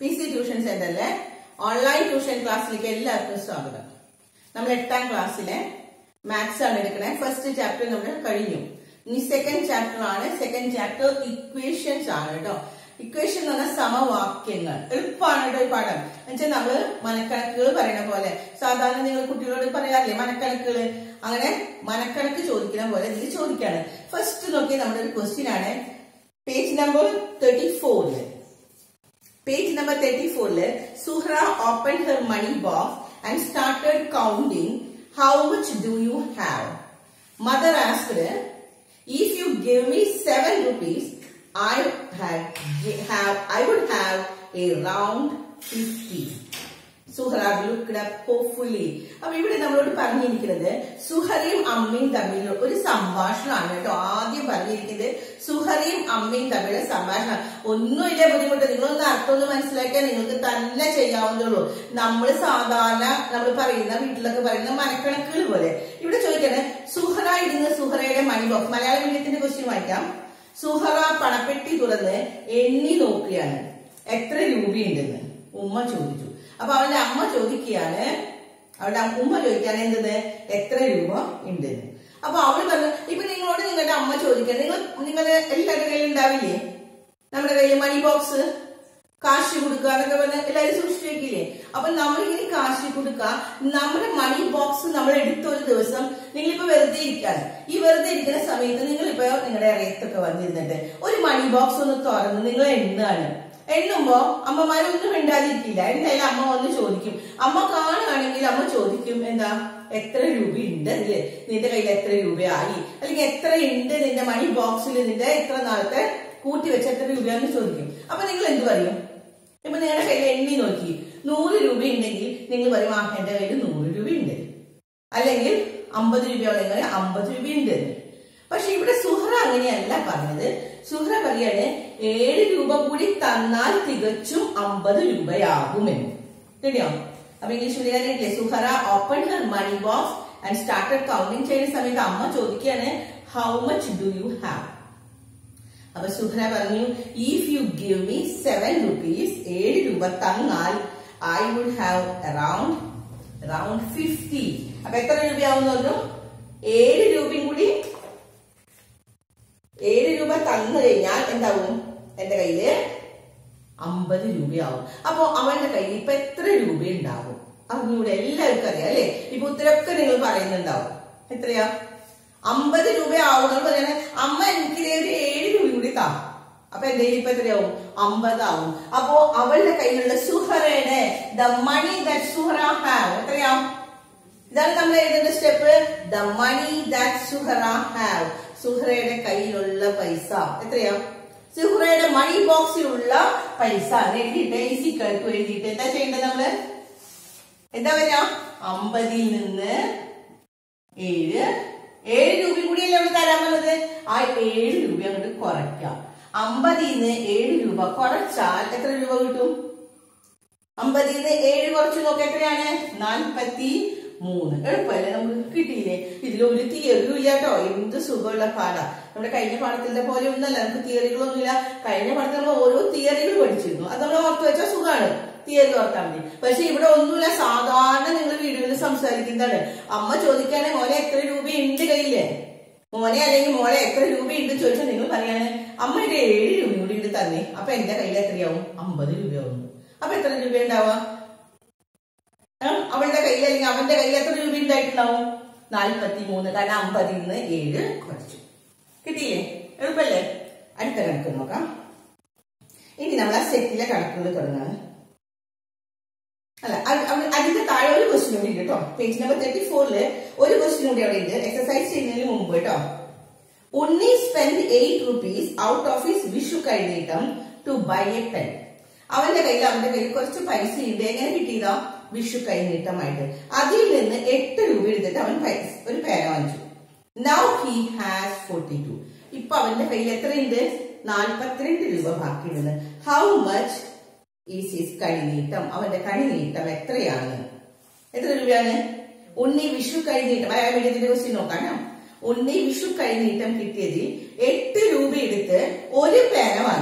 PC tuition സെന്ററിലെ online tuition ക്ലാസ്സിലേക്ക് എല്ലാവർക്കും സ്വാഗതം. നമ്മൾ 8ാം ക്ലാസ്സിലെ മാത്സ് ആണ് എടുക്കുന്നത്. ഫസ്റ്റ് ചാപ്റ്റർ നമ്മൾ കഴിഞ്ഞു. ഇനി സെക്കൻഡ് ചാപ്റ്റർ ആണ്. സെക്കൻഡ് ചാപ്റ്റർ ഇക്വേഷൻസ് ആണ് കേട്ടോ. ഇക്വേഷൻ എന്ന് പറഞ്ഞാൽ സമവാക്യങ്ങൾ. എളുപ്പമാണ് കേട്ടോ ഈ പാഠം. എന്നുവെച്ചാൽ നമ്മള് മനക്കണക്കുകൾ പറയുന്ന പോലെ സാധാരണ നിങ്ങൾ കുട്ടികളോട് പറയാറില്ലേ മനക്കണക്കുകൾ, അങ്ങനെ മനക്കണക്ക് ചോദിക്കുന്ന പോലെ ഇതിൽ ചോദിക്കാണ്. ഫസ്റ്റ് നോക്കി നമ്മുടെ ഒരു ക്വസ്റ്റ്യൻ ആണ്. Page number 34. Page number 34, Suhra opened her money box and started counting. How much do you have? Mother asked, if you give me 7 rupees, I would have a round 50. Suhra looked up hopefully. അപ്പൊ ഇവിടെ നമ്മളോട് പറഞ്ഞിരിക്കുന്നത് സുഹറയും അമ്മയും തമ്മിലുള്ള ഒരു സംഭാഷണമാണ് കേട്ടോ. ആദ്യം പറഞ്ഞിരിക്കുന്നത് സുഹറയും അമ്മയും തമ്മിലുള്ള സംഭാഷണം. ഒന്നുമില്ല ബുദ്ധിമുട്ട്. നിങ്ങളൊന്ന് അർത്ഥമൊന്ന് മനസ്സിലാക്കിയാൽ നിങ്ങൾക്ക് തന്നെ ചെയ്യാവുന്നുള്ളൂ. നമ്മൾ സാധാരണ നമ്മൾ പറയുന്ന വീട്ടിലൊക്കെ പറയുന്ന മനക്കണക്കുകൾ പോലെ ഇവിടെ ചോദിക്കണേ. സുഹറ ഇടുന്ന സുഹറയുടെ മണി ബോക്സ്. മലയാള മീഡിയത്തിന്റെ ക്വസ്റ്റ്യൻ വായിക്കാം. സുഹറ പണപ്പെട്ടി തുറന്ന് എണ്ണി നോക്കുകയാണ് എത്ര രൂപയുണ്ടെന്ന് ഉമ്മ ചോദിച്ചു. അപ്പൊ അവളുടെ അമ്മ ചോദിക്കുകയാണ്, അവളുടെ ഉമ്മ ചോദിക്കുകയാണ് എന്തെന്ന്, എത്ര രൂപ ഉണ്ടെന്ന്. അപ്പൊ അവള് പറഞ്ഞു, ഇപ്പൊ നിങ്ങളോട് നിങ്ങളുടെ അമ്മ ചോദിക്കാൻ, നിങ്ങളുടെ എല്ലാവരുടെ കയ്യിൽ ഉണ്ടാവില്ലേ നമ്മുടെ കയ്യിൽ മണി ബോക്സ്, കാശ് കൊടുക്കുക എന്നൊക്കെ പറഞ്ഞ് എല്ലാവരും സൂക്ഷിച്ചു വെക്കില്ലേ. അപ്പൊ നമ്മളിങ്ങനെ കാശ് കൊടുക്കുക, നമ്മുടെ മണി ബോക്സ് നമ്മൾ എടുത്ത ഒരു ദിവസം നിങ്ങളിപ്പോ വെറുതെ ഇരിക്കാണ്. ഈ വെറുതെ ഇരിക്കുന്ന സമയത്ത് നിങ്ങളിപ്പോ നിങ്ങളുടെ അറിയത്തൊക്കെ വന്നിരുന്നിട്ട് ഒരു മണി ബോക്സ് ഒന്ന് തുറന്ന് നിങ്ങൾ എണ്ണാണ്. എണ്ണുമ്പോ അമ്മമാരൊന്നും മിണ്ടാതിരിക്കില്ല. എന്തായാലും അമ്മ വന്ന് ചോദിക്കും. അമ്മ കാണുകയാണെങ്കിൽ അമ്മ ചോദിക്കും, എന്താ എത്ര രൂപയുണ്ട് അതില്, നിന്റെ കയ്യിൽ എത്ര രൂപയായി, അല്ലെങ്കിൽ എത്ര ഉണ്ട് നിന്റെ മണി ബോക്സിൽ, നിന്റെ ഇത്ര നാളത്തെ കൂട്ടി വെച്ച എത്ര രൂപയാന്ന് ചോദിക്കും. അപ്പൊ നിങ്ങൾ എന്ത് പറയും? ഇപ്പൊ നിങ്ങളുടെ കയ്യിൽ എണ്ണി നോക്കി 100 രൂപ ഉണ്ടെങ്കിൽ നിങ്ങൾ പറയും, ആ എന്റെ കയ്യിൽ 100 രൂപയുണ്ട്. അല്ലെങ്കിൽ 50 രൂപയാണെങ്കിൽ 50 രൂപയുണ്ട്. പക്ഷെ ഇവിടെ സുഹറ അങ്ങനെയല്ല പറഞ്ഞത്. സുഹറ പറയാണ് 7 രൂപ കൂടി തന്നാൽ തികച്ചും 50 രൂപയാകുമെന്ന്. കേട്ടോ? അപ്പൊ ഇംഗ്ലീഷ് മീഡിയത്തിലെ Suhara open her money box and started counting ചെയ്യുന്ന സമയത്ത് അമ്മ ചോദിക്കുകയാണ്, how much do you have? അപ്പൊ സുഹറ പറഞ്ഞു, if you give me 7 rupees, 7 രൂപ തന്നാൽ ഐ വുഡ് ഹാവ് അറൌണ്ട് 50. അപ്പൊ എത്ര രൂപയാവുന്നു? 7 രൂപയും കൂടി 7 രൂപ തന്നു കഴിഞ്ഞാൽ എന്താവും? എന്റെ കയ്യില് 50 രൂപയാവും. അപ്പൊ അവന്റെ കയ്യിൽ ഇപ്പൊ എത്ര രൂപ ഉണ്ടാവും? അറിഞ്ഞൂടെ? എല്ലാവർക്കും അറിയാം അല്ലെ? ഇപ്പൊ ഉത്തരമൊക്കെ നിങ്ങൾ പറയുന്നുണ്ടാവും. എത്രയാ? 50 രൂപ ആവണം പറയണേ. അമ്മ എനിക്ക് ഒരു 7 രൂപ കൂടി താ. അപ്പൊ എന്റെ കയ്യിൽ ഇപ്പൊ എത്രയാവും? 50 ആവും. അപ്പോ അവളുടെ കയ്യിലുള്ള സുഹറയുടെ the money that Suhara have എത്രയാ? ഇതാണ് നമ്മൾ എഴുതുന്ന step. The money that Suhara have. സുഹറയുടെ കയ്യിലുള്ള പൈസ എത്രയാ? സുഹറയുടെ മണി ബോക്സിലുള്ള പൈസ എഴുതിയിട്ട് ഈസിക്കൾക്ക് എഴുതിയിട്ട് എന്താ ചെയ്യേണ്ടത്? നമ്മള് എന്താ വരാ? 50ൽ നിന്ന് 7 രൂപ കൂടിയല്ലേ അവിടെ തരാൻ പറഞ്ഞത്. ആ 7 രൂപ അങ്ങോട്ട് കുറയ്ക്കാം. 50ൽ നിന്ന് 7 രൂപ കുറച്ചാൽ എത്ര രൂപ കിട്ടും? 50ൽ നിന്ന് 7 കുറച്ച് നോക്കാം എത്രയാണ്? 43. എളുപ്പമല്ലേ? നമുക്ക് കിട്ടിയില്ലേ? ഇതിലൊരു തിയറിയും ഇല്ല കേട്ടോ. എന്ത് സുഖമുള്ള പാഠം. നമ്മുടെ കഴിഞ്ഞ പാഠത്തിന്റെ പോലെ ഒന്നല്ല, നമുക്ക് തിയറികളൊന്നുമില്ല. കഴിഞ്ഞ പാഠത്തിൽ നമ്മൾ ഓരോ തിയറികൾ പഠിച്ചിരുന്നു. അത് നമ്മൾ ഓർത്ത് വെച്ചാൽ സുഖമാണ്, തിയറി ഓർത്താൽ മതി. പക്ഷെ ഇവിടെ ഒന്നുമില്ല. സാധാരണ നിങ്ങൾ വീഡിയോയിൽ സംസാരിക്കുന്നതാണ്. അമ്മ ചോദിക്കാണ്, മോനെ എത്ര രൂപയുണ്ട് കയ്യില്, മോനെ അല്ലെങ്കിൽ മോളെ എത്ര രൂപയുണ്ട് ചോദിച്ചാൽ നിങ്ങൾ പറയാണ്, അമ്മ ഒരു 7 രൂപ കൂടി ഉണ്ട് തന്നെ. അപ്പൊ എന്റെ കയ്യിൽ എത്രയാവും? 50 രൂപയാവും. അപ്പൊ എത്ര രൂപ ഉണ്ടാവുക? അവളുടെ കയ്യിൽ അല്ലെങ്കിൽ അവന്റെ കയ്യിൽ എത്ര രൂപ ഉണ്ടായിട്ടുണ്ടാവും? 43. കാരണം 50ൽ നിന്ന് 7 കുറച്ചു. കിട്ടിയില്ലേ? എളുപ്പല്ലേ? അടുത്ത കണക്ക് നോക്കാം. ഇനി നമ്മൾ ആ സെറ്റിലെ കണക്കുകൾ തുടങ്ങാണ്. അല്ല, അതിന്റെ താഴെ ഒരു ക്വസ്റ്റ്യൻ കൂടി ഉണ്ട് കേട്ടോ. പേജ് നമ്പർ 34 ഒരു ക്വസ്റ്റ്യൻ കൂടി അവിടെ ഉണ്ട്. എക്സസൈസ് ചെയ്യുന്നതിന് മുമ്പ് കേട്ടോ. Unni spend 8 rupees out of his Vishu കൈനീട്ടം ടു ബൈ എ പെൻ. അവന്റെ കയ്യിൽ കുറച്ച് പൈസ ഉണ്ട്. എങ്ങനെ കിട്ടിയതാ? വിഷു കൈനീട്ടമായിട്ട്. അതിൽ നിന്ന് 8 രൂപ എടുത്തിട്ട് അവൻ ഒരു പേന വാങ്ങിച്ചു. Now he has 42. ഇപ്പൊ അവന്റെ കയ്യിൽ എത്രയുണ്ട്? 42 രൂപ ബാക്കിയുണ്ട്. ഹൗ മച്ച് ഈസ് ഹിസ് കൈനീട്ടം? അവന്റെ കൈനീട്ടം എത്രയാണ്? എത്ര രൂപയാണ്? ഉണ്ണി വിഷു കൈനീട്ടം, മലയാളത്തിന്റെ ക്വസ്റ്റ്യൻ നോക്കാം. ഉണ്ണി വിഷു കൈനീട്ടം കിട്ടിയതിൽ 8 രൂപ എടുത്ത് ഒരു പേന വാങ്ങി.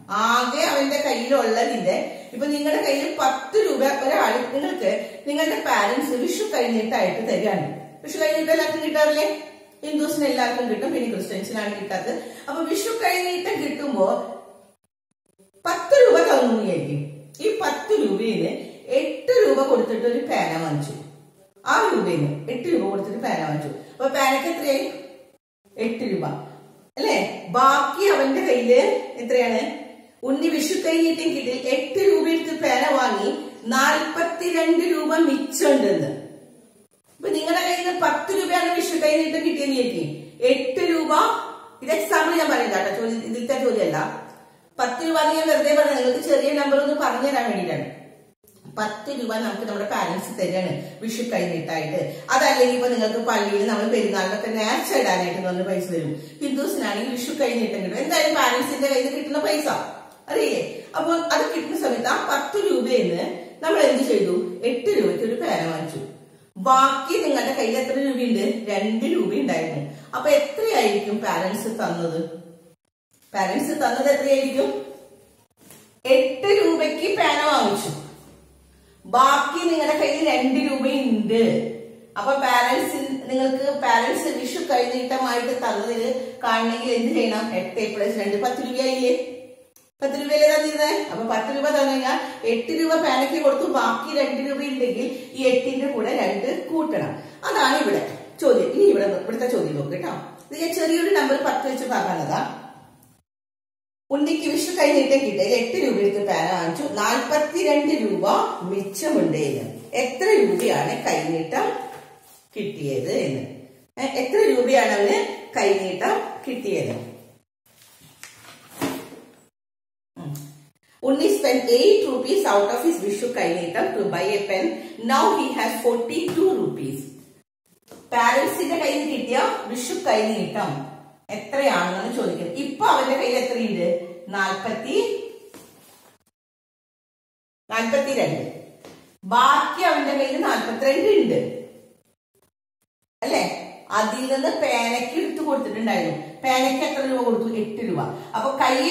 ആകെ അവന്റെ കയ്യിലുള്ളതിന്റെ ഇപ്പൊ നിങ്ങളുടെ കയ്യിൽ 10 രൂപ ഒരാൾ നിങ്ങൾക്ക് നിങ്ങളുടെ പാരന്റ്സ് വിഷു കഴിഞ്ഞിട്ടായിട്ട് തരികയാണ്. വിഷു കഴിഞ്ഞിട്ട് എല്ലാവർക്കും കിട്ടാറില്ലേ? ഹിന്ദുസിന് എല്ലാവർക്കും കിട്ടും, പിന്നെ ക്രിസ്ത്യൻസിനാണ് കിട്ടാത്തത്. അപ്പൊ വിഷു കഴിഞ്ഞിട്ട് കിട്ടുമ്പോ 10 രൂപ തന്നുകയായിരിക്കും. ഈ 10 രൂപയില് 8 രൂപ കൊടുത്തിട്ട് ഒരു പേന വാങ്ങിച്ചു. ആ രൂപയില് 8 രൂപ കൊടുത്തിട്ട് പേന വാങ്ങിച്ചു. അപ്പൊ പേനക്ക് എത്രയായി? 8 രൂപ അല്ലെ? ബാക്കി അവന്റെ കയ്യില് എത്രയാണ്? ഉണ്ണി വിഷു കഴിഞ്ഞിട്ടും കിട്ടി 8 രൂപ എടുത്ത് പേന വാങ്ങി 42 രൂപ മിച്ചുണ്ടെന്ന്. അപ്പൊ നിങ്ങളുടെ കയ്യിൽ നിന്ന് 10 രൂപയാണ് വിഷു കഴിഞ്ഞിട്ട് കിട്ടിയെന്ന് വിചാരിക്കും. 8 രൂപ, ഇത് എക്സാമ്പിൾ ഞാൻ പറയുന്നത് കേട്ടോ, ചോദ്യം ഇതിലത്തെ ചോദ്യമല്ല. 10 രൂപ ഞാൻ വെറുതെ പറഞ്ഞു, നിങ്ങൾക്ക് ചെറിയ നമ്പർ ഒന്ന് പറഞ്ഞു തരാൻ വേണ്ടിയിട്ടാണ്. 10 രൂപ നമുക്ക് നമ്മുടെ പാരന്റ്സ് തരികയാണ് വിഷു കഴിഞ്ഞിട്ടായിട്ട്. അതല്ലെങ്കിൽ ഇപ്പൊ നിങ്ങൾക്ക് പള്ളിയിൽ നമ്മൾ പെരുന്നാളിനൊക്കെ നേർച്ച ഇടാനായിട്ട് നമ്മൾ പൈസ തരും. ഹിന്ദുസിനാണെങ്കിൽ വിഷു കഴിഞ്ഞിട്ട് കിട്ടും. എന്തായാലും പാരന്റ്സിന്റെ കയ്യിൽ നിന്ന് കിട്ടുന്ന പൈസ അറിയില്ലേ? അപ്പൊ അത് കിട്ടുന്ന സമയത്ത് ആ 10 രൂപയെന്ന് നമ്മൾ എന്ത് ചെയ്തു? 8 രൂപയ്ക്ക് ഒരു പേന വാങ്ങിച്ചു. ബാക്കി നിങ്ങളുടെ കയ്യിൽ എത്ര രൂപയുണ്ട്? 2 രൂപ ഉണ്ടായിരുന്നു. അപ്പൊ എത്രയായിരിക്കും പാരന്റ്സ് തന്നത്? പാരന്റ്സ് തന്നത് എത്രയായിരിക്കും? 8 രൂപയ്ക്ക് പേന വാങ്ങിച്ചു. ബാക്കി നിങ്ങളുടെ കയ്യിൽ 2 രൂപയുണ്ട്. അപ്പൊ നിങ്ങൾക്ക് പാരന്റ്സ് വിഷു കൈനീട്ടമായിട്ട് തന്നതിൽ കാണണമെങ്കിൽ എന്ത് ചെയ്യണം? 8 + 2 10 രൂപയായില്ലേ? 10 രൂപയല്ലേ തന്നിരുന്നേ? അപ്പൊ 10 രൂപ തന്നു കഴിഞ്ഞാൽ 8 രൂപ പേനയ്ക്ക് കൊടുത്തു. ബാക്കി 2 രൂപ ഉണ്ടെങ്കിൽ ഈ 8ന്റെ കൂടെ 2 കൂട്ടണം. അതാണ് ഇവിടെ ചോദ്യം. ഇനി ഇവിടുത്തെ ചോദ്യം നോക്ക് കേട്ടോ. ഇത് ഞാൻ ചെറിയൊരു നമ്പർ 10 വെച്ച് പറഞ്ഞതാ. ഉണ്ണിക്ക് വിഷു കഴിഞ്ഞിട്ട് കിട്ടിയ 8 രൂപ എടുത്ത് പേന വാങ്ങിച്ചു. 42 രൂപ മിച്ചമുണ്ടേന്ന്. എത്ര രൂപയാണ് കൈനീട്ടം കിട്ടിയത് എന്ന്? എത്ര രൂപയാണ് അവന് കൈനീട്ടം കിട്ടിയത്? Unni spent 8 rupees out of his Vishu Kainitam to buy a pen. Now he has 42 rupees. പാരന്റ്സിന്റെ കയ്യിൽ കിട്ടിയ വിഷു കൈനീട്ടം എത്രയാണെന്നാണ് ചോദിക്കുന്നത്. ഇപ്പൊ അവന്റെ കയ്യിൽ എത്രയുണ്ട്? 42. ബാക്കി അവന്റെ കയ്യിൽ 42 ഉണ്ട് അല്ലെ? അതിൽ നിന്ന് പേനയ്ക്ക് എടുത്ത് കൊടുത്തിട്ടുണ്ടായിരുന്നു. പേനയ്ക്ക് എത്ര രൂപ കൊടുത്തു? 8 രൂപ. അപ്പൊ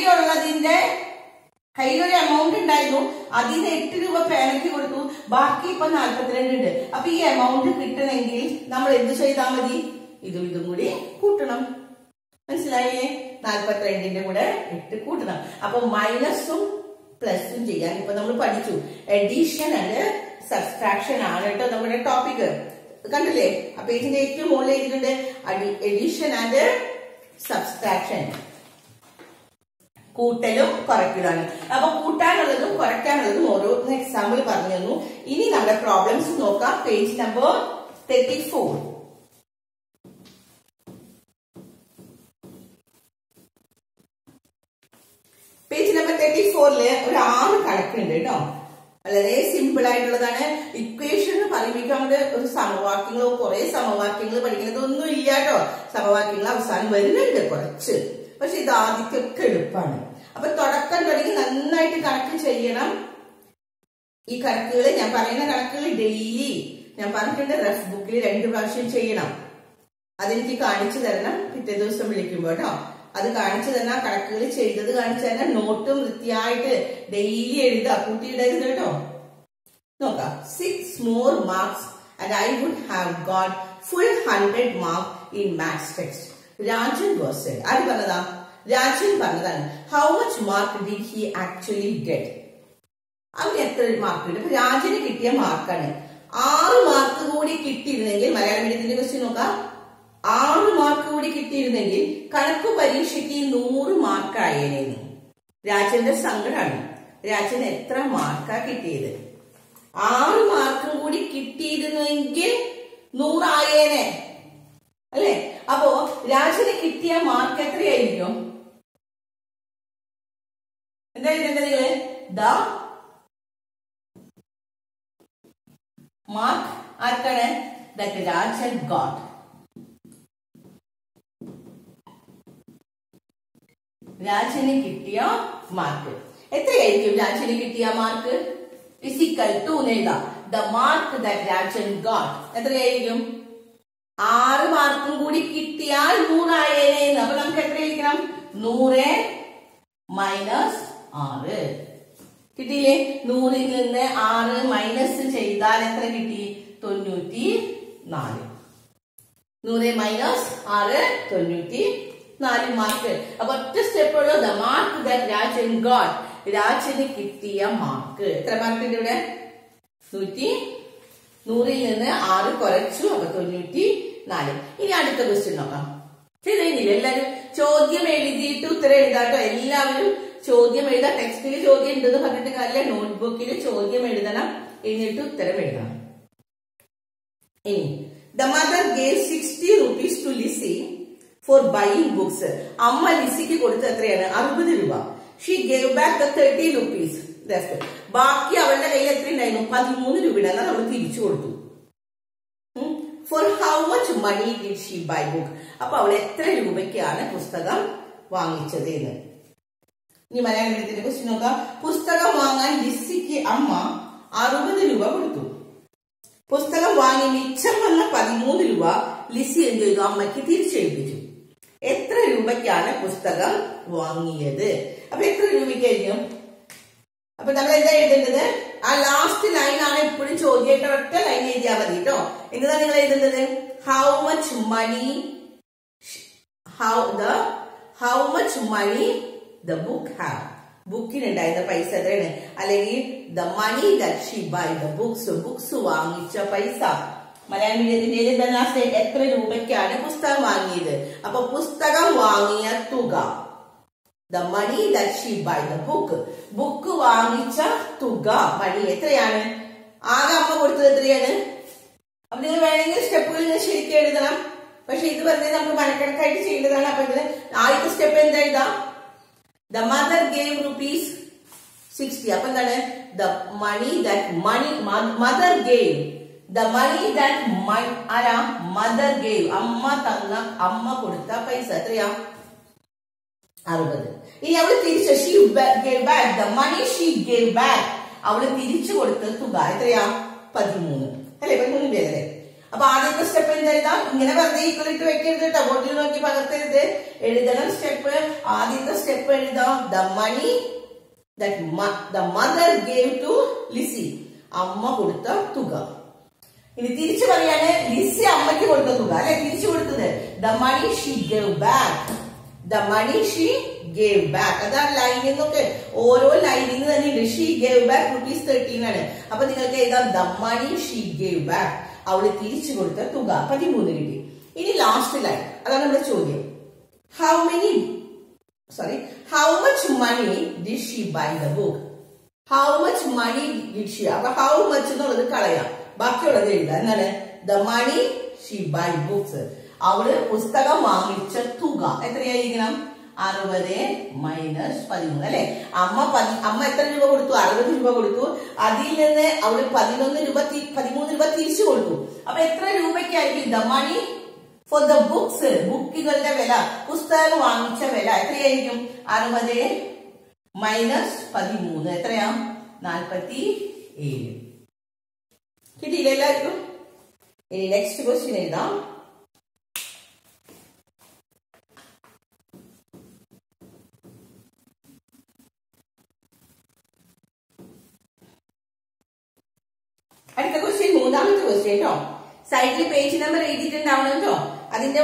കയ്യിലൊരു എമൗണ്ട് ഉണ്ടായിരുന്നു. അതിന് 8 രൂപ പേനയ്ക്ക് കൊടുത്തു. ബാക്കി ഇപ്പൊ 42 ഉണ്ട്. അപ്പൊ ഈ എമൗണ്ട് കിട്ടണമെങ്കിൽ നമ്മൾ എന്ത് ചെയ്താൽ മതി? ഇതും കൂടി കൂട്ടണം. മനസ്സിലായില്ലേ? 42ന്റെ കൂടെ 8 കൂട്ടണം. അപ്പൊ മൈനസും പ്ലസും ചെയ്യാൻ ഇപ്പൊ നമ്മൾ പഠിച്ചു. എഡീഷൻ ആൻഡ് സബ്സ്ട്രാക്ഷൻ ആണ് കേട്ടോ നമ്മുടെ ടോപ്പിക്. കണ്ടില്ലേ? അപ്പൊ ഇതിന്റെ ഏറ്റവും മുകളിൽ എഴുതിയിട്ടുണ്ട് എഡീഷൻ ആൻഡ് സബ്സ്ട്രാക്ഷൻ. കൂട്ടലും കുറയ്ക്കലാണ്. അപ്പൊ കൂട്ടാനുള്ളതും കുറയ്ക്കാനുള്ളതും ഓരോ എക്സാമ്പിൾ പറഞ്ഞു തന്നു. ഇനി നമ്മുടെ പ്രോബ്ലംസ് നോക്കാം. Page number 34. പേജ് നമ്പർ 34 ഒരു 6 കണക്കുണ്ട് കേട്ടോ. വളരെ സിമ്പിൾ ആയിട്ടുള്ളതാണ്. ഇക്വേഷൻ എന്ന് പറയുമ്പോൾ ഒരു സമവാക്യങ്ങളോ കുറെ സമവാക്യങ്ങൾ പഠിക്കുന്നതൊന്നും ഇല്ല കേട്ടോ. സമവാക്യങ്ങൾ അവസാനം വരുന്നുണ്ട് കുറച്ച്, പക്ഷെ ഇത് ആദ്യത്തൊക്കെ എളുപ്പമാണ്. അപ്പൊ തുടക്കം തുടങ്ങി നന്നായിട്ട് കണക്ക് ചെയ്യണം. ഈ കണക്കുകൾ ഞാൻ പറയുന്ന കണക്കുകൾ ഡെയിലി ഞാൻ പറഞ്ഞിട്ടുണ്ട് റഫ് ബുക്കിൽ 2 പ്രാവശ്യം ചെയ്യണം. അതെനിക്ക് കാണിച്ചു തരണം പിറ്റേ ദിവസം വിളിക്കുമ്പോ കേട്ടോ. അത് കാണിച്ചു തരണം. കണക്കുകൾ ചെയ്തത് കാണിച്ചു തരണം. നോട്ടും വൃത്തിയായിട്ട് ഡെയിലി എഴുതുക, കൂട്ടിയിടരുത് കേട്ടോ. നോക്കാം. 6 more marks and I would have got full 100 marks in maths text. Rajan was said. ആര് പറഞ്ഞതാ? രാജൻ പറഞ്ഞതാണ്. How much mark did he actually get? അവന് എത്ര മാർക്ക് കിട്ടും? രാജന് കിട്ടിയ മാർക്കാണ് 6 മാർക്ക് കൂടി കിട്ടിയിരുന്നെങ്കിൽ, മലയാളം മീഡിയത്തിന്റെ ക്വസ്റ്റ്യൻ നോക്കാം. 6 മാർക്ക് കൂടി കിട്ടിയിരുന്നെങ്കിൽ കണക്ക് പരീക്ഷയ്ക്ക് 100 മാർക്കായേനെ. രാജന്റെ സങ്കടമാണ്. രാജന് എത്ര മാർക്കാ കിട്ടിയത്? 6 മാർക്കും കൂടി കിട്ടിയിരുന്നെങ്കിൽ 100 ആയേനെ അല്ലെ? അപ്പോ രാജന് കിട്ടിയ മാർക്ക് എത്രയായിരിക്കും? എന്താ നിങ്ങള്? ദ മാർക്ക് ആർക്കാണ്? That Rajan got. രാജന് കിട്ടിയ മാർക്ക് എത്രയായിരിക്കും? രാജന് കിട്ടിയ മാർക്ക് ഫിസിക്കൽ ടു എഴുതാം. The mark that Rajan got എത്രയായിരിക്കും? 6 മാർക്കും കൂടി കിട്ടിയാൽ 100 ആയേനെ. അപ്പൊ നമുക്ക് എത്ര എഴുതിക്കണം? 100 - 6 കിട്ടിയില്ലേ? 100ൽ നിന്ന് 6 മൈനസ് ചെയ്താൽ എത്ര കിട്ടി? 94. 100 മൈനസ് 6 94 മാർക്ക്. അപ്പൊ ഒറ്റ സ്റ്റെപ്പുള്ളൂ. The mark that Rajan got, രാജന് കിട്ടിയ മാർക്ക് എത്ര മാർക്ക് ഉണ്ട് ഇവിടെ? 100ൽ നിന്ന് 6 കുറച്ചു, അപ്പൊ 94. ഇനി അടുത്ത ക്വസ്റ്റ്യൻ നോക്കാം. ചെയ്തില്ല എല്ലാരും? ചോദ്യം എഴുതിയിട്ട് ഉത്തരം എഴുതാട്ടോ. എല്ലാവരും ചോദ്യം എഴുതാം. ടെക്സ്റ്റിൽ ചോദ്യം ഉണ്ടെന്ന് പറഞ്ഞിട്ട് കാര്യമില്ല, നോട്ട്ബുക്കിൽ ചോദ്യം എഴുതണം, എന്നിട്ട് ഉത്തരം എഴുതണം. ഇനി the mother gave 60 rupees to Lizzie for buying books. അമ്മ ലിസിക്ക് കൊടുത്തത് എത്രയാണ്? 60 രൂപ. She gave back the 30 rupees left. ബാക്കി അവളുടെ കയ്യിൽ എത്ര ഉണ്ടായിരുന്നു? 13 രൂപയുടെ അവൾ തിരിച്ചു കൊടുത്തു. For how much money did she buy book? അപ്പൊ അവൾ എത്ര രൂപയ്ക്കാണ് പുസ്തകം വാങ്ങിച്ചത് എന്ന്. ഇനി മലയാളത്തിന്റെ ക്വസ്റ്റ്യൻ നോക്കാം. പുസ്തകം വാങ്ങാൻ ലിസിക്ക് അമ്മ 60 രൂപ കൊടുത്തു. പുസ്തകം വാങ്ങി മിച്ചം വന്ന 13 രൂപ ലിസി എന്ത് ചെയ്തു? അമ്മയ്ക്ക് തിരിച്ചേൽപ്പിച്ചു. എത്ര രൂപയ്ക്കാണ് പുസ്തകം വാങ്ങിയത്? അപ്പൊ എത്ര രൂപയ്ക്കായിരിക്കും? അപ്പൊ നമ്മൾ എന്താ എഴുതേണ്ടത്? ആ ലാസ്റ്റ് ലൈൻ ആണ് എപ്പോഴും ചോദ്യമായിട്ട് ഒറ്റ ലൈൻ എഴുതിയാൽ മതി കേട്ടോ. എന്താ നിങ്ങൾ എഴുതേണ്ടത്? How much money the book have. ബുക്കിനുണ്ടായിരുന്ന പൈസ എത്രയാണ്? അല്ലെങ്കിൽ the money that she buy the books, books വാങ്ങിച്ച പൈസ. മലയാളം മീഡിയത്തിന്റെ ലാസ്റ്റ് എത്ര രൂപയ്ക്കാണ് പുസ്തകം വാങ്ങിയത്? അപ്പൊ പുസ്തകം വാങ്ങിയ തുക, the money that she buy the book, book വാങ്ങിച്ച തുക മണി എത്രയാണ്? ആകെ അമ്മ കൊടുത്തത് എത്രയാണ്? അപ്പൊ നിങ്ങൾ വേണമെങ്കിൽ സ്റ്റെപ്പുകൾ ശരിക്കും എഴുതണം. പക്ഷെ ഇത് പറഞ്ഞത് നമുക്ക് മനക്കണക്കായിട്ട് ചെയ്യേണ്ടതാണ്. അപ്പൊ ഇതിന് ആദ്യത്തെ സ്റ്റെപ്പ് എന്താ എഴുതാം? The mother gave ₹60. അപ്പൊ എന്താണ്? The money that mother gave, the money that ആരാ? മദർ ഗേവ്, അമ്മ തന്ന, അമ്മ കൊടുത്ത പൈസ എത്രയാ? 60. ഇനി അവള് തിരിച്ചു she gave back, the money she gave back, അവള് തിരിച്ചു കൊടുത്ത തുക എത്രയാ? 13 അല്ലെ? 13 പേരല്ലേ? അപ്പൊ ആദ്യത്തെ സ്റ്റെപ്പ് എന്താ എഴുതാം? ഇങ്ങനെ വെറുതെ ഈക്വൽ ഇട്ട് വെക്കരുത് കേട്ടോ. ബോട്ടിൽ നോക്കി പകർത്തരുത്, എഴുതണം സ്റ്റെപ്പ്. ആദ്യത്തെ സ്റ്റെപ്പ് എഴുതാം. The money that the mother gave to Lissy, അമ്മ കൊടുത്ത തുക. ഇനി തിരിച്ചു പറയാണ്, ലിസി അമ്മയ്ക്ക് കൊടുത്ത തുക അല്ലെ? തിരിച്ചു കൊടുത്തത് the money she gave back, the money she gave back. അതാണ് ലൈനിൽ നിന്നൊക്കെ ഓരോ ലൈനിൽ നിന്ന് തന്നെ ഉണ്ട്. ഷീ ഗേവ് ബാക്ക് ₹13 ആണ്. അപ്പൊ നിങ്ങൾക്ക് എഴുതാം the money she gave back, അവള് തിരിച്ചു കൊടുത്ത തുക 13 കിട്ടി. ഇനി ലാസ്റ്റ് ലൈൻ, അതാണ് നമ്മുടെ ചോദ്യം. How much money did she buy the book? How much money did she, അപ്പൊ ഹൗ മച്ച് എന്നുള്ളത് കളയാം, ബാക്കിയുള്ളത് എഴുതാം. എന്താണ്? The money she buy books, അവള് പുസ്തകം വാങ്ങിച്ച തുക എത്രയായിരിക്കണം? 60 മൈനസ് 13 അല്ലെ? അമ്മ എത്ര രൂപ കൊടുത്തു? 60 രൂപ കൊടുത്തു. അതിൽ നിന്ന് അവള് 13 രൂപ തിരിച്ചു കൊടുത്തു. അപ്പൊ എത്ര രൂപയ്ക്കായിരിക്കും? The money for the books, ബുക്കുകളുടെ വില, പുസ്തകം വാങ്ങിച്ച വില എത്രയായിരിക്കും? 60 മൈനസ് 13 എത്രയാ? 47. കിട്ടിയില്ല എല്ലാവർക്കും? ഇനി നെക്സ്റ്റ് ക്വസ്റ്റ്യൻ എഴുതാം. അടുത്ത ക്വസ്റ്റ്യൻ, മൂന്നാമത്തെ ക്വസ്റ്റ്യൻ കേട്ടോ. സൈഡിൽ പേജ് നമ്പർ എഴുതിയിട്ടുണ്ടാവണം കേട്ടോ. അതിന്റെ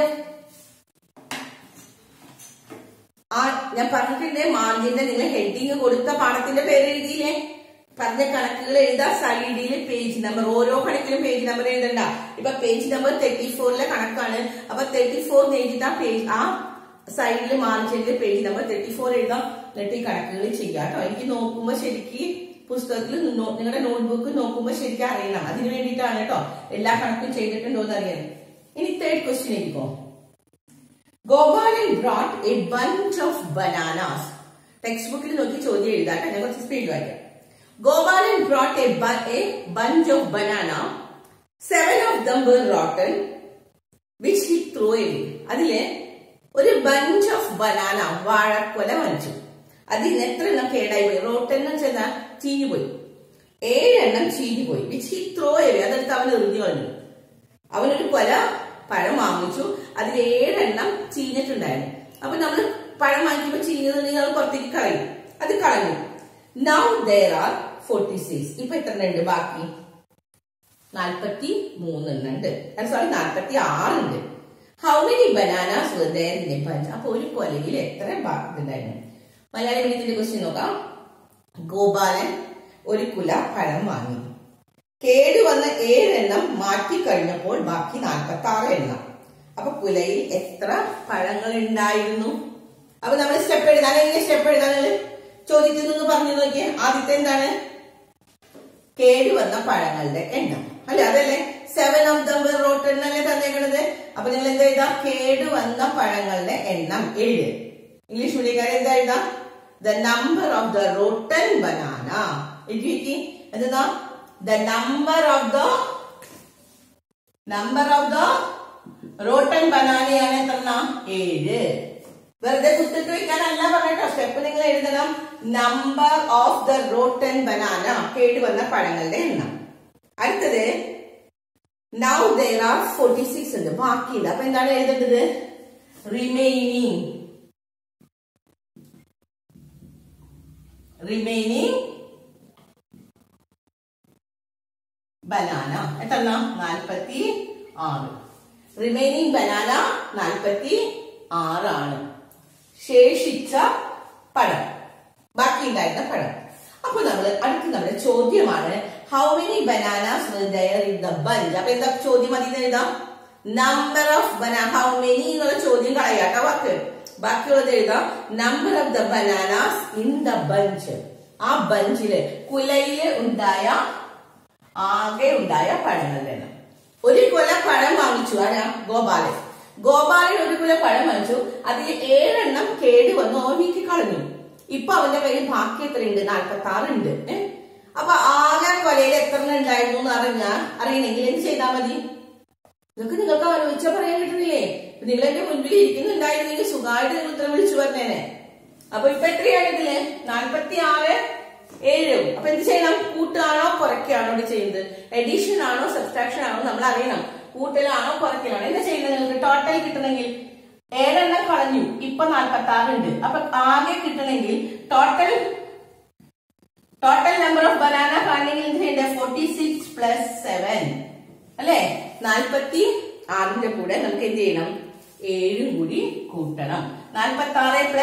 ഞാൻ പറഞ്ഞിട്ടുണ്ട്, മാർജിന്റെ നിങ്ങൾ ഹെഡിങ് കൊടുത്ത പാഠത്തിന്റെ പേര് എഴുതിയില്ലേ? പറഞ്ഞ കണക്കുകൾ എഴുതാം. സൈഡിൽ പേജ് നമ്പർ, ഓരോ കണക്കിലും പേജ് നമ്പർ എഴുതണ്ട. ഇപ്പൊ പേജ് നമ്പർ 34 കണക്കാണ്. അപ്പൊ 34 എഴുതിയിട്ട് ആ സൈഡിൽ മാർജിനിൽ പേജ് നമ്പർ 34 എഴുതാം. എന്നിട്ട് ഈ കണക്കുകൾ ചെയ്യാം കേട്ടോ. എനിക്ക് നോക്കുമ്പോ ശരിക്ക് പുസ്തകത്തിൽ നിങ്ങളുടെ നോട്ട്ബുക്ക് നോക്കുമ്പോൾ ശരിക്കും അറിയണം. അതിന് വേണ്ടിയിട്ടാണ് കേട്ടോ എല്ലാ കണക്കും ചെയ്തിട്ടുണ്ടോ എന്ന് അറിയാൻ. ഇനി തേർഡ് ക്വസ്റ്റ്യൻ ആയിരിക്കോ. Gopalan brought a bunch of bananas. Text ബുക്കിൽ നോക്കി ചോദ്യം എഴുതാട്ടെ, ഞാൻ കുറച്ച് സ്പീഡ് വായിക്കാം. Gopalan brought a bunch of banana, 7 of them were rotten, which he threw away. അതില് ഒരു ബഞ്ച് ഓഫ് ബനാന, വാഴക്കൊല വാങ്ങിച്ചു. അതിൽ എത്ര എണ്ണം കേടായി പോയി? റോട്ടൻ എന്ന് വെച്ചാൽ ചീഞ്ഞുപോയി. 7 എണ്ണം ചീഞ്ഞുപോയി. വിച്ച് ഹി ത്രോ അവേ, അതെടുത്ത് അവൻ എറിഞ്ഞു കളഞ്ഞു. അവനൊരു കൊല പഴം വാങ്ങിച്ചു, അതിൽ 7 എണ്ണം ചീഞ്ഞിട്ടുണ്ടായിരുന്നു. അപ്പൊ നമ്മൾ പഴം വാങ്ങിക്കുമ്പോൾ ചീഞ്ഞതുണ്ടെങ്കിൽ അത് പുറത്തേക്ക് കളയും. അത് കളഞ്ഞു. Now there are 46. ഇപ്പൊ എത്ര ഉണ്ട് ബാക്കി? 43 ഉണ്ട്. സോറി 46 ഉണ്ട്. How many bananas were there in a bunch? അപ്പൊ ഒരു കൊലയിൽ എത്ര ഉണ്ടായിരുന്നു? മലയാള മീഡിയത്തിന്റെ ക്വസ്റ്റ്യൻ നോക്കാം. ഗോപാലൻ ഒരു കുല പഴം വാങ്ങി. കേടുവന്ന 7 എണ്ണം മാറ്റി കഴിഞ്ഞപ്പോൾ ബാക്കി 46 എണ്ണം. അപ്പൊ കുലയിൽ എത്ര പഴങ്ങൾ ഉണ്ടായിരുന്നു? അപ്പൊ നമ്മൾ സ്റ്റെപ്പ് എഴുതാൻ എങ്ങനെ സ്റ്റെപ്പ് എഴുതാൻ ചോദ്യത്തിൽ നിന്ന് പറഞ്ഞു നോക്കിയേ. ആദ്യത്തെ എന്താണ്? കേടുവന്ന പഴങ്ങളുടെ എണ്ണം അല്ലെ, അതല്ലേ 7 of them were rotten എന്നല്ലേ തന്നേക്കണത്. അപ്പൊ നിങ്ങൾ എന്താ എഴുതാ? കേടുവന്ന പഴങ്ങളുടെ എണ്ണം 7. ഇംഗ്ലീഷ് മീഡിയക്കാരെ എന്താ എഴുതാ? The number of the rotten banana. എന്താ? The number of the rotten banana ആണ് എത്ര? 7. വെറുതെ കുത്തിട്ട് വയ്ക്കാനല്ല പറഞ്ഞോ. സ്റ്റെപ്പ് നിങ്ങൾ എഴുതണം. Number of the rotten banana, കേടുവന്ന പഴങ്ങളുടെ എണ്ണം. അടുത്തത് now there are 46 ഉണ്ട്, ബാക്കിയുണ്ട്. അപ്പൊ എന്താണ് എഴുതേണ്ടത്? റിമൈനിങ് ബനാന എത്ര? 46. റിമൈനിങ് ബനാന 46 ആണ്. ശേഷിച്ച പഴം, ബാക്കി ഉണ്ടായിരുന്ന പഴം. അപ്പൊ അടുത്ത നമ്മുടെ ചോദ്യമാണ് how many bananas were there in the bunch. അപ്പൊ എന്താ ചോദ്യം? അതിന് എഴുതാം number of banana. How many എന്നുള്ള ചോദ്യം കളയാട്ട വാക്ക്, ബാക്കിയുള്ളത് എഴുതാം number of the bananas in the bunch. ആ ബഞ്ചില് കുലയില് ആകെ ഉണ്ടായ പഴങ്ങളുടെ എണ്ണം. ഒരു കുല പഴം വാങ്ങിച്ചു ആരാ? ഗോപാലൻ ഒരു കുല പഴം വാങ്ങിച്ചു. അതിൽ 7 എണ്ണം കേട് വന്നു, അവൻ വീട്ടിൽ കളഞ്ഞു. ഇപ്പൊ അവന്റെ കയ്യിൽ ബാക്കി എത്രയുണ്ട്? 46 ഉണ്ട്. അപ്പൊ ആകെ കൊലയിൽ എത്ര ഉണ്ടായിരുന്നു എന്ന് അറിയണമെങ്കിൽ എന്ത് ചെയ്താൽ മതി? ഇതൊക്കെ നിങ്ങൾക്ക് ആലോചിച്ചാൽ പറയാൻ കിട്ടുന്നില്ലേ? നിങ്ങൾ എന്റെ മുൻപിൽ ഇരിക്കുന്നുണ്ടായിരുന്നെങ്കിൽ സുഖമായിട്ട് നിങ്ങൾ ഉത്തരം വിളിച്ചു പറഞ്ഞേനെ. അപ്പൊ ഇപ്പൊ എത്രയാണ് ഇതില്? 46 7. അപ്പൊ എന്ത് ചെയ്യണം? കൂട്ടുകയാണോ കുറയ്ക്കുകയാണോ ഇവിടെ ചെയ്യുന്നത്? എഡീഷൻ ആണോ സബ്സ്ട്രാക്ഷൻ ആണോ നമ്മൾ അറിയണം. കൂട്ടലാണോ കുറയ്ക്കലാണോ? എന്താ ചെയ്യുന്നത്? നിങ്ങൾക്ക് ടോട്ടൽ കിട്ടണമെങ്കിൽ 7 എണ്ണം കളഞ്ഞു, ഇപ്പൊ 46 ഉണ്ട്. അപ്പൊ ആകെ കിട്ടണമെങ്കിൽ ടോട്ടൽ നമ്പർ ഓഫ് ബനാന കാണണമെങ്കിൽ എന്ത് ചെയ്യണ്ടേ? 46 + 7 അല്ലെ? 46ന്റെ കൂടെ നമുക്ക് എന്ത് ചെയ്യണം? 7 കൂടി കൂട്ടണം. 46 +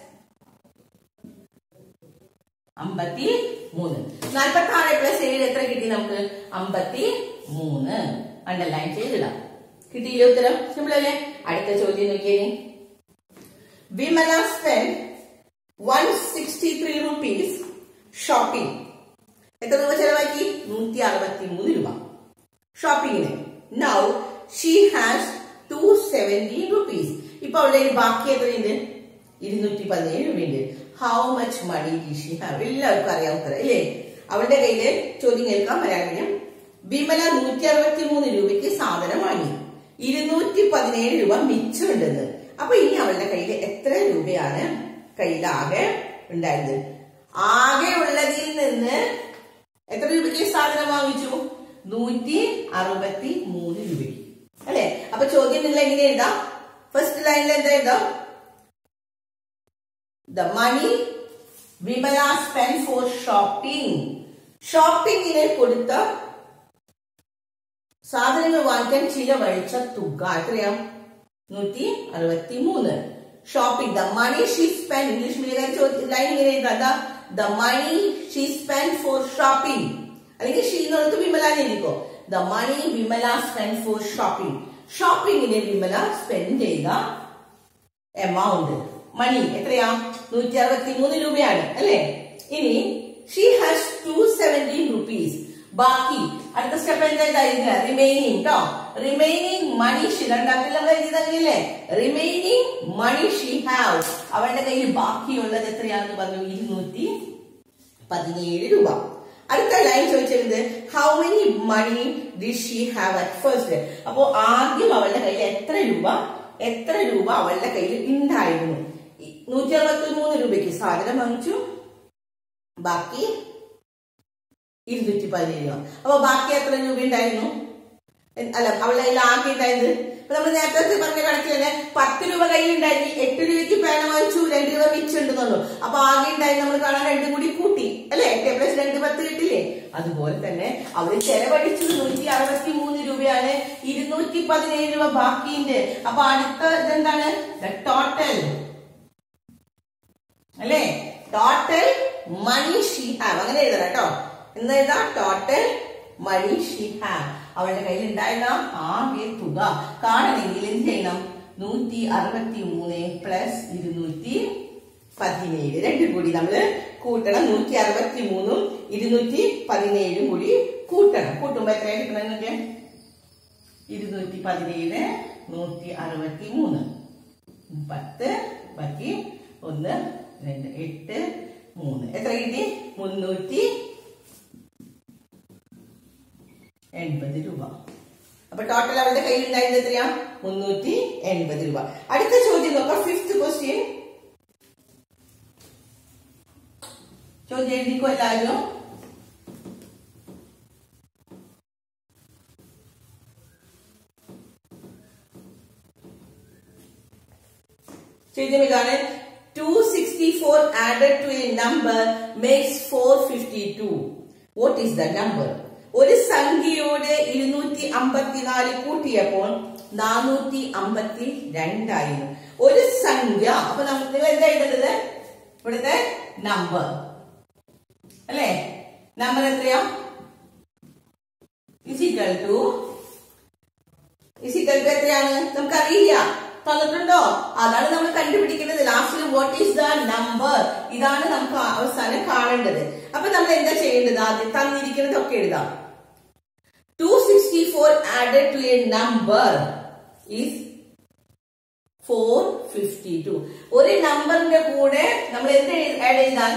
53. 46 + 7 എത്ര കിട്ടി നമുക്ക്? 53. അണ്ടർലൈൻ ചെയ്തിടാം. കിട്ടിയില്ലേ ഉത്തരം? സിമ്പിൾ അല്ലേ? അടുത്ത ചോദ്യം നോക്കിയേ. Vimala spend 163 rupees shopping. എത്ര രൂപ ചെലവാക്കി? 163 രൂപ ഷോപ്പിംഗിന്. Now she has 217 rupees. ഇപ്പൊ അവളുടെ ബാക്കി എത്രയുണ്ട്? 217 രൂപയുണ്ട്. How much money did she have? എല്ലാവർക്കും അറിയാം ഉത്തരം അല്ലേ? അവളുടെ കയ്യില് ചോദ്യം കേൾക്കാൻ വരാൻ. വിമല 163 രൂപയ്ക്ക് സാധനം വാങ്ങി, 217 രൂപ മിച്ചമുണ്ടെന്ന്. അപ്പൊ ഇനി അവളുടെ കയ്യിൽ എത്ര രൂപയാണ് കയ്യിലാകെ ഉണ്ടായത്? ആകെ ഉള്ളതിൽ നിന്ന് എത്ര രൂപയ്ക്ക് സാധനം വാങ്ങിച്ചു? 163 രൂപയ്ക്ക് അല്ലെ? അപ്പൊ ചോദ്യം നിങ്ങൾ എങ്ങനെ എഴുതാം? ഫസ്റ്റ് ലൈനിൽ എന്താ എഴുതാം? The money Vimala spent for shopping. ഷോപ്പിംഗിന് കൊടുത്ത സാധനങ്ങൾ വാങ്ങിക്കാൻ ചിലവഴിച്ച തുക എത്രയാ? 163. Shopping the money she spend. English medium line ഇങ്ങനെ എഴുതാ the money she spend for shopping. അല്ലെങ്കിൽ ഷീ എന്നുള്ളത് വിമലാനെ എഴുതിക്കോ. The money Vimala spend for shopping. ഷോപ്പിംഗിന് വിമല സ്പെൻഡ് ചെയ്ത എമൗണ്ട് മണി എത്രയാ? 163 രൂപയാണ് അല്ലെ? ഇനി ഷീ ഹാസ് 217 rupees. ബാക്കി അടുത്ത സ്റ്റെപ്പ് എന്താ? റിമൈനിങ് കേട്ടോ. റിമൈനിങ് മണി ഷീ രണ്ടാക്കിൽ നമ്മൾ എഴുതിയതല്ലേ? Remaining money she have. അവളുടെ കയ്യിൽ ബാക്കിയുള്ളത് എത്രയാണെന്ന് പറഞ്ഞു? 217 രൂപ. അടുത്ത ലൈൻ ചോദിച്ചിരുന്നത് how many money did she have at first. അപ്പോ ആദ്യം അവളുടെ കയ്യിൽ എത്ര രൂപ അവളുടെ കയ്യിൽ ഉണ്ടായിരുന്നു? 163 രൂപയ്ക്ക് സാധനം വാങ്ങിച്ചു, ബാക്കി 217 രൂപ. അപ്പൊ ബാക്കി എത്ര രൂപ ഉണ്ടായിരുന്നു? അല്ല അവളുടെ കയ്യിൽ ആകെ ഉണ്ടായത്. ഇപ്പൊ നമ്മൾ നേരത്തെ പറഞ്ഞ കണക്കിൽ തന്നെ 10 രൂപ കയ്യിലുണ്ടായി, 8 രൂപയ്ക്ക് പേന വാങ്ങിച്ചു, 2 രൂപ മിച്ചുണ്ടെന്നുള്ളൂ. അപ്പൊ ആകെ ഉണ്ടായി നമ്മൾ കാണാൻ 2 കൂടി കൂട്ടി അല്ലെ, 8 + 2 10 കിട്ടില്ലേ. അതുപോലെ തന്നെ അവര് ചെലവഴിച്ചത് 163 രൂപയാണ്, 217 രൂപ ബാക്കിയുണ്ട്. അപ്പൊ അടുത്ത ഇതെന്താണ്? ടോട്ടൽ അല്ലെ, ടോട്ടൽ മണി ഷീ ഹാവ്. അങ്ങനെ എഴുതണം കേട്ടോ. എന്ന് എഴുതാ ടോട്ടൽ മണി ഷീ ഹാവ്. അവളുടെ കയ്യിൽ ഉണ്ടായിരുന്ന ആകെ തുക കാണണമെങ്കിൽ എന്ത് ചെയ്യണം? 163 + 217 രണ്ടും കൂടി നമ്മള് കൂട്ടണം. 163 217 കൂടി കൂട്ടണം. കൂട്ടുമ്പോ എത്ര കിട്ടണം? 217 163 10 ബാക്കി 1 2 8 3 എത്ര കിട്ടി? 380 രൂപ. അപ്പൊ ടോട്ടൽ അവളുടെ കയ്യിൽ ഉണ്ടായിരുന്നത് എത്രയാ? 380 രൂപ. അടുത്ത ചോദ്യം നോക്കാം. 5th question. ചോദ്യം എഴുതിക്കോ എല്ലാവരും. ചോദ്യം ഇതാണ്. 264 added to a number makes 452. What is the number? ഒരു സംഖ്യയോട് 254 കൂട്ടിയപ്പോൾ 452 ആയിരുന്നു. ഒരു സംഖ്യ. അപ്പൊ നമുക്ക് എന്താ എഴുതേണ്ടത്? ഇവിടുത്തെ നമ്പർ അല്ലെ. നമ്പർ എത്രയാ? ഇസിക്കൽ ടു എത്രയാണ്? നമുക്കറിയില്ല. തന്നിട്ടുണ്ടോ? അതാണ് നമ്മൾ കണ്ടുപിടിക്കേണ്ടത്. ലാസ്റ്റിൽ വാട്ട് ഈസ് ദ നമ്പർ, ഇതാണ് നമുക്ക് അവസാനം കാണേണ്ടത്. അപ്പൊ നമ്മൾ എന്താ ചെയ്യേണ്ടത്? ആദ്യം തന്നിരിക്കുന്നതൊക്കെ എഴുതാം. 264 added to a number is 452. ഒരു നമ്പറിന്റെ കൂടെ നമ്മൾ എന്ത് ആഡ് ചെയ്താൽ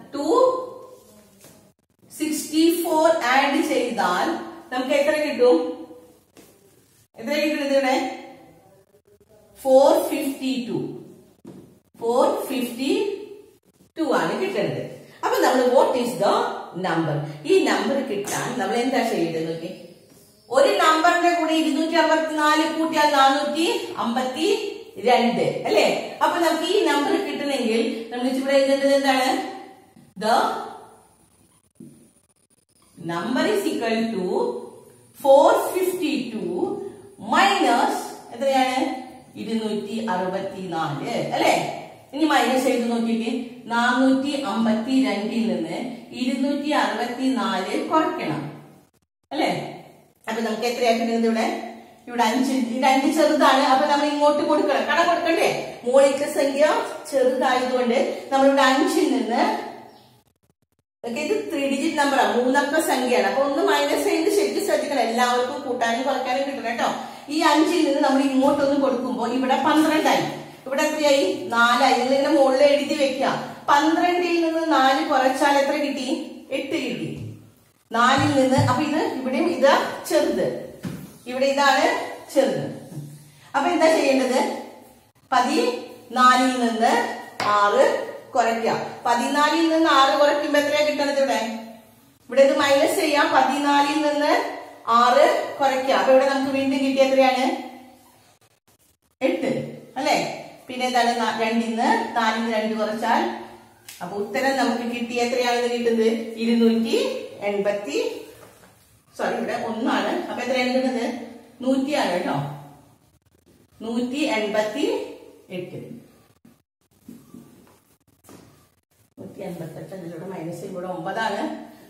264 ആഡ് ചെയ്താൽ നമുക്ക് എത്ര കിട്ടും? എത്ര കിട്ടുന്നത് ഇവിടെ? 452 ആണ് കിട്ടുന്നത്. അപ്പൊ നമ്മൾ വാട്ട് ഈസ് ദ നമ്പർ, ഈ നമ്പർ കിട്ടാൻ നമ്മൾ എന്താ ചെയ്യേണ്ടത് നോക്കി. ഒരു നമ്പറിന്റെ കൂടെ 264 കൂട്ടിയാൽ 452 അല്ലെ. അപ്പൊ നമുക്ക് ഈ നമ്പർ കിട്ടണമെങ്കിൽ നമ്മൾ ഇവിടെ എഴുതേണ്ടത് എന്താണ്? The number is equal to 452 minus എത്രയാണ്? 264 അല്ലെ. ഇനി മൈനസ് ചെയ്ത് നോക്കിയിട്ട് 452 നിന്ന് 264 കുറയ്ക്കണം അല്ലെ. അപ്പൊ നമുക്ക് എത്രയാക്കുന്നത് ഇവിടെ? ഇവിടെ 5 ചെറുതാണ്. അപ്പൊ നമ്മൾ ഇങ്ങോട്ട് കൊടുക്കണം, കട കൊടുക്കണ്ടേ? മോളിത്തെ സംഖ്യ ചെറുതായതുകൊണ്ട് നമ്മളിവിടെ 5 നിന്ന് ഇത് 3 ഡിജിറ്റ് നമ്പറാണ്, 3 അക്ക സംഖ്യയാണ്. അപ്പൊ ഒന്ന് മൈനസ് ചെയ്ത് ശരിക്കും ശ്രദ്ധിക്കണം. എല്ലാവർക്കും കൂട്ടാനും കുറയ്ക്കാനും കിട്ടണം കേട്ടോ. ഈ 5 നിന്ന് നമ്മൾ ഇങ്ങോട്ടൊന്ന് കൊടുക്കുമ്പോൾ ഇവിടെ 12 ആയി. ഇവിടെ എത്രയായി? 4 ആയി. നിങ്ങളിങ്ങനെ മുകളിൽ എഴുതി വെക്കുക. 12 നിന്ന് 4 കുറച്ചാൽ എത്ര കിട്ടി? 8 കിട്ടി. 4 നിന്ന് അപ്പൊ ഇത് ഇവിടെയും ഇതാ ചെറുത്, ഇവിടെ ഇതാണ് ചെറുത്. അപ്പൊ എന്താ ചെയ്യേണ്ടത്? 14 നിന്ന് 6 കുറയ്ക്കാം. 14 നിന്ന് 6 കുറയ്ക്കുമ്പോ എത്രയാ കിട്ടണത്? ഇവിടെ ഇത് മൈനസ് ചെയ്യാം. 14 നിന്ന് 6 കുറയ്ക്കാം. അപ്പൊ ഇവിടെ നമുക്ക് വീണ്ടും കിട്ടിയ എത്രയാണ്? 8 അല്ലെ. പിന്നെ എന്താണ്? 2 നിന്ന് 4 നിന്ന് 2 കുറച്ചാൽ അപ്പൊ ഉത്തരം നമുക്ക് കിട്ടിയ എത്രയാണെന്ന് കിട്ടുന്നത്? 280. സോറി, ഇവിടെ 1 ആണ്. അപ്പൊ എത്രയാണ് കിട്ടുന്നത്? 100 ആണ് കേട്ടോ. 188. 188 ഇതിലൂടെ മൈനസ് ഇവിടെ 9 ആണ്.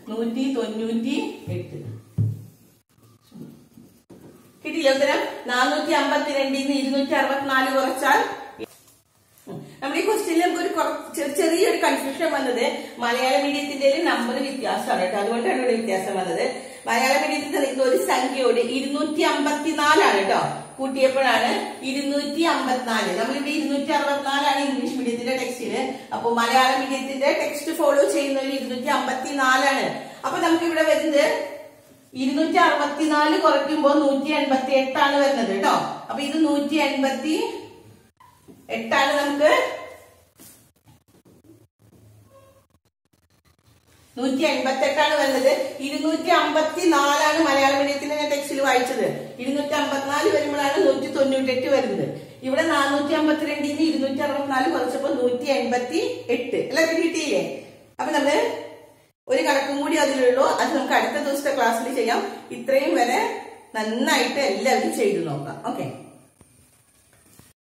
198 കിട്ടിയില്ല ഉത്തരം. 452 264 കുറച്ചാൽ നമ്മുടെ ഈ ക്വസ്റ്റ്യനിൽ നമുക്ക് ഒരു ചെറിയൊരു കൺഫ്യൂഷൻ വന്നത് മലയാള മീഡിയത്തിന്റെ നമ്പർ വ്യത്യാസമാണ് കേട്ടോ. അതുകൊണ്ടാണ് ഇവിടെ വ്യത്യാസം വന്നത്. മലയാള മീഡിയത്തിൽ തന്നിരിക്കുന്ന ഒരു സംഖ്യയോട് 254 ആണ് കേട്ടോ. കൂട്ടിയപ്പോഴാണ് 254. നമ്മളിവിടെ 264 ആണ് ഇംഗ്ലീഷ് മീഡിയത്തിന്റെ ടെക്സ്റ്റില്. അപ്പൊ മലയാള മീഡിയത്തിന്റെ ടെക്സ്റ്റ് ഫോളോ ചെയ്യുന്നതിൽ 254 ആണ്. അപ്പൊ നമുക്ക് ഇവിടെ വരുന്നത് 264 കുറയ്ക്കുമ്പോൾ 188 ആണ് വരുന്നത് കേട്ടോ. അപ്പൊ ഇത് 188 ആണ് നമുക്ക് 158 വരുന്നത്. 254 മലയാള മീഡിയത്തിന്റെ ഞാൻ ടെക്സ്റ്റിൽ വായിച്ചത്. 254 വരുമ്പോഴാണ് 198 വരുന്നത്. ഇവിടെ 452 264 കുറച്ചപ്പോ 188. എല്ലാവർക്കും കിട്ടിയില്ലേ? അപ്പൊ നമ്മള് ഒരു കണക്കും കൂടി അതിലുള്ളൂ. അത് നമുക്ക് അടുത്ത ദിവസത്തെ ക്ലാസ്സിൽ ചെയ്യാം. ഇത്രയും വരെ നന്നായിട്ട് എല്ലാവരും ചെയ്തു നോക്കാം. ഓക്കെ.